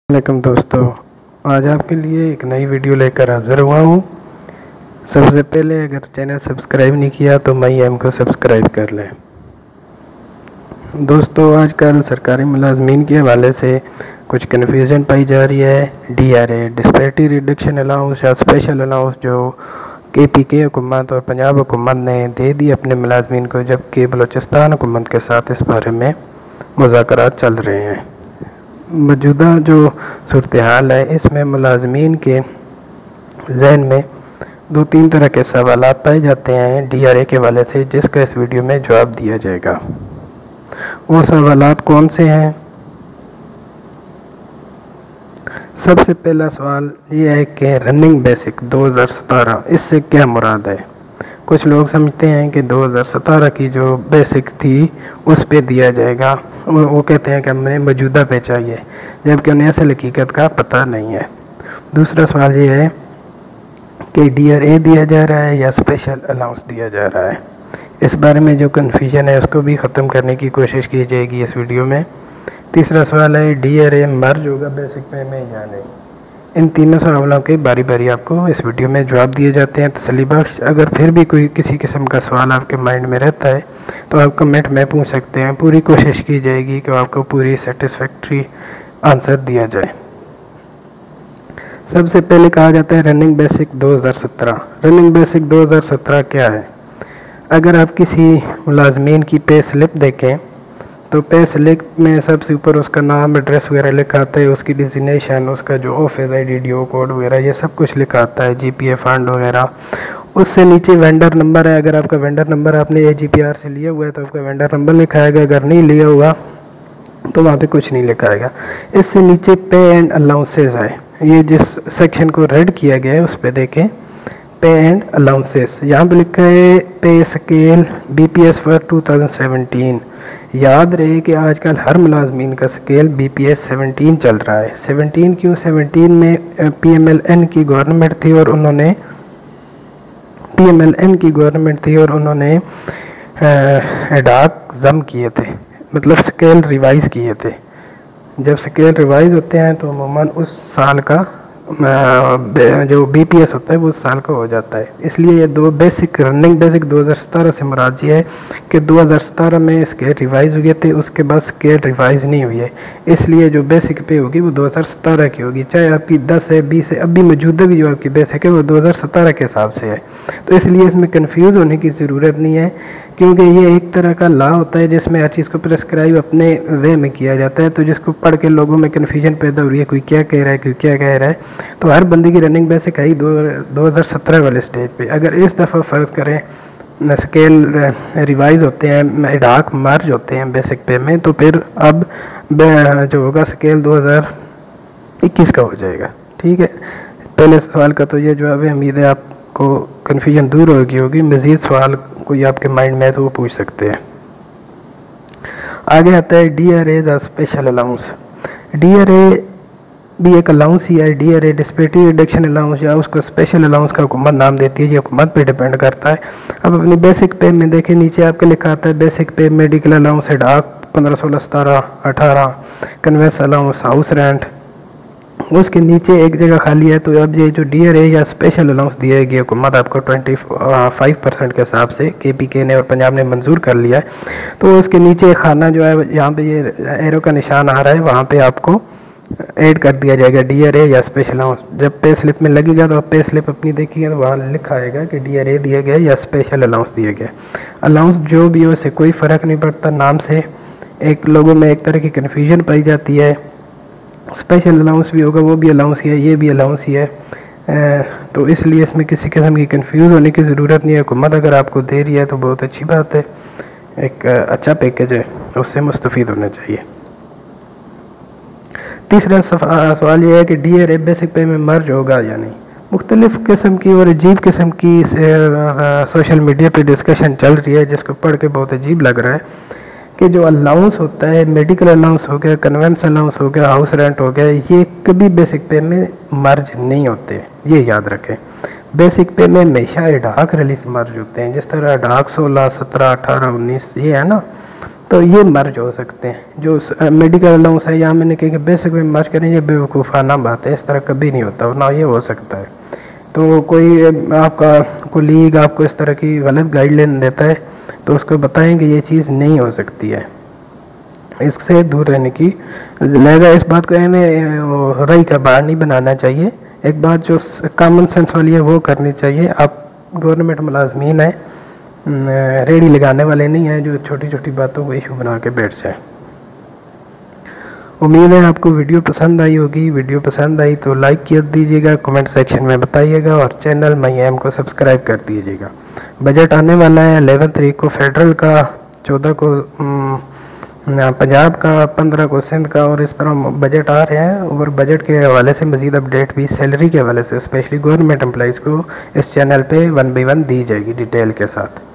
वालेकुम दोस्तों, आज आपके लिए एक नई वीडियो लेकर हाज़िर हुआ हूँ। सबसे पहले अगर चैनल सब्सक्राइब नहीं किया तो मई एम को सब्सक्राइब कर लें। दोस्तों, आजकल सरकारी मुलाजमीन के हवाले से कुछ कन्फ्यूजन पाई जा रही है। DRA डिस्पैरिटी रिडक्शन अलाउंस या स्पेशल अलाउंस जो KPK हुकूमत और पंजाब हुकूमत ने दे दी अपने मुलाजमीन को, जबकि बलूचिस्तान हुकूमत के साथ इस बारे में मुज़ाकरात चल रहे हैं। मौजूदा जो सूरत हाल है, इसमें मुलाजमीन के जहन में दो तीन तरह के सवालात पाए जाते हैं DRA के हवाले से, जिसका इस वीडियो में जवाब दिया जाएगा। वो सवालात कौन से हैं? सबसे पहला सवाल ये है कि रनिंग बेसिक 2017 इससे क्या मुराद है। कुछ लोग समझते हैं कि 2017 की जो बेसिक थी उस पे दिया जाएगा। वो कहते हैं कि हमें मौजूदा पे चाहिए, जबकि उन्हें असल हकीकत का पता नहीं है। दूसरा सवाल ये है कि DRA दिया जा रहा है या स्पेशल अलाउंस दिया जा रहा है। इस बारे में जो कन्फ्यूजन है उसको भी ख़त्म करने की कोशिश की जाएगी इस वीडियो में। तीसरा सवाल है DRA मर्ज होगा बेसिक पे में या नहीं। इन तीनों सवालों के बारी बारी आपको इस वीडियो में जवाब दिए जाते हैं तसल्ली बख्श। अगर फिर भी कोई किसी किस्म का सवाल आपके माइंड में रहता है तो आप कमेंट में पूछ सकते हैं। पूरी कोशिश की जाएगी कि आपको पूरी सेटिस्फैक्ट्री आंसर दिया जाए। सबसे पहले कहा जाता है रनिंग बेसिक 2017। रनिंग बेसिक 2017 क्या है? अगर आप किसी मुलाजमीन की पे स्लिप देखें तो पे स्लिप में सबसे ऊपर उसका नाम, एड्रेस वगैरह लिखा आता है, उसकी डिजिग्नेशन, उसका जो ऑफिस ID DO कोड वगैरह ये सब कुछ लिखा आता है, GPA फंड वगैरह। उससे नीचे वेंडर नंबर है। अगर आपका वेंडर नंबर आपने AGPR से लिया हुआ है तो आपका वेंडर नंबर लिखा आएगा। अगर नहीं लिया हुआ तो वहाँ पे कुछ नहीं लिखा आएगा। इससे नीचे पे एंड अलाउंसेस है। ये जिस सेक्शन को रेड किया गया है उस पर देखें, पे एंड अलाउंसेस। यहाँ पे लिखा है पे स्केल BPS फॉर 2017। याद रहे कि आजकल हर मुलाजमीन का स्केल BPS 17 चल रहा है। 17 क्यों? 17 में PMLN की गवर्नमेंट थी और उन्होंने एडाक जम किए थे, मतलब स्केल रिवाइज किए थे। जब स्केल रिवाइज होते हैं तो अमूमन उस साल का जो BPS होता है वो उस साल का हो जाता है। इसलिए ये दो बेसिक रनिंग बेसिक 2017 से मुराद ये है कि 2017 में स्केल रिवाइज हुए थे, उसके बाद स्केल रिवाइज नहीं हुई है। इसलिए जो बेसिक पे होगी वो 2017 की होगी, चाहे आपकी 10 है 20 है। अभी मौजूदा भी जो आपकी बेसिक है वो 2017 के हिसाब से है। तो इसलिए इसमें कन्फ्यूज़ होने की ज़रूरत नहीं है, क्योंकि ये एक तरह का लॉ होता है जिसमें हर चीज़ को प्रेस्क्राइब अपने वे में किया जाता है। तो जिसको पढ़ के लोगों में कन्फ्यूजन पैदा हो रही है, कोई क्या कह रहा है कोई क्या कह रहा है, तो हर बंदे की रनिंग बेसिक है ही 2017 वाले स्टेज पे। अगर इस दफ़ा फ़र्ज़ करें स्केल रिवाइज होते हैं, एडाक मर्ज होते हैं बेसिक पे में, तो फिर अब जो होगा स्केल 2021 का हो जाएगा। ठीक है, पहले सवाल का तो ये जवाब है। उम्मीद है आपको कन्फ्यूजन दूर होगी। मज़ीद सवाल कोई आपके माइंड में है तो वो पूछ सकते हैं। आगे आता है DRA the special allowance. DRA भी एक अलाउंस ही है। DRA डिस्पैरिटी रिडक्शन अलाउंस या उसको स्पेशल अलाउंस का हुकूमत नाम देती है। ये हुकूमत पे डिपेंड करता है। अब अपनी बेसिक पे में देखें, नीचे आपके लिखा आता है basic pay medical allowance ad hoc 15, 16, 17, 18, conveyance allowance, house rent. उसके नीचे एक जगह खाली है। तो अब ये जो DRA या स्पेशल अलाउंस दिया गया हुकूमत आपको 25% के हिसाब से KPK ने और पंजाब ने मंजूर कर लिया है। तो उसके नीचे खाना जो है, यहाँ पे ये एरो का निशान आ रहा है, वहाँ पे आपको ऐड कर दिया जाएगा DRA या स्पेशल अलाउंस। जब पे स्लिप में लगेगा तो आप पे स्लिप अपनी देखिएगा तो वहाँ लिखा आएगा कि DRA दिया गया या स्पेशल अलाउंस दिया गया। अलाउंस जो भी हो उससे कोई फ़र्क नहीं पड़ता नाम से। एक लोगों में एक तरह की कन्फ्यूजन पाई जाती है, स्पेशल अलाउंस भी होगा वो भी अलाउंस ही है, ये भी अलाउंस ही है। तो इसलिए इसमें किसी किस्म की कंफ्यूज होने की ज़रूरत नहीं है। हुकूमत अगर आपको दे रही है तो बहुत अच्छी बात है, एक अच्छा पैकेज है, उससे मुस्तफ़ीद होना चाहिए। तीसरा सवाल ये है कि DRA बेसिक पे में मर्ज होगा या नहीं। मुख्तलिफ़ किस्म की और अजीब किस्म की सोशल मीडिया पे डिस्कशन चल रही है, जिसको पढ़ के बहुत अजीब लग रहा है कि जो अलाउंस होता है, मेडिकल अलाउंस हो गया, कन्वेंस अलाउंस हो गया, हाउस रेंट हो गया, ये कभी बेसिक पे में मर्ज नहीं होते। ये याद रखें, बेसिक पे में हमेशा एडाक रिलीज मर्ज होते हैं। जिस तरह एडाक 16, 17, 18, 19 ये है ना, तो ये मर्ज हो सकते हैं। जो मेडिकल अलाउंस है, यहाँ मैंने कहा कि बेसिक में मर्ज करें, ये बेवकूफ़ाना बात है, इस तरह कभी नहीं होता, ना ये हो सकता है। तो कोई आपका कोलीग आपको इस तरह की गलत गाइडलाइन देता है तो उसको बताएं कि ये चीज़ नहीं हो सकती है, इससे दूर रहने की। लिहाजा इस बात को हमें रई का बाहर नहीं बनाना चाहिए। एक बात जो कॉमन सेंस वाली है वो करनी चाहिए। आप गवर्नमेंट मुलाजमीन है, रेडी लगाने वाले नहीं हैं जो छोटी छोटी बातों को इशू बना के बैठ जाए। उम्मीद है आपको वीडियो पसंद आई होगी। वीडियो पसंद आई तो लाइक कर दीजिएगा, कमेंट सेक्शन में बताइएगा और चैनल माई एम को सब्सक्राइब कर दीजिएगा। बजट आने वाला है 11 तारीख को फेडरल का, 14 को पंजाब का, 15 को सिंध का, और इस तरह बजट आ रहे हैं। और बजट के हवाले से मज़ीद अपडेट भी सैलरी के हवाले से स्पेशली गवर्नमेंट एम्प्लॉइज़ को इस चैनल पे 1 by 1 दी जाएगी डिटेल के साथ।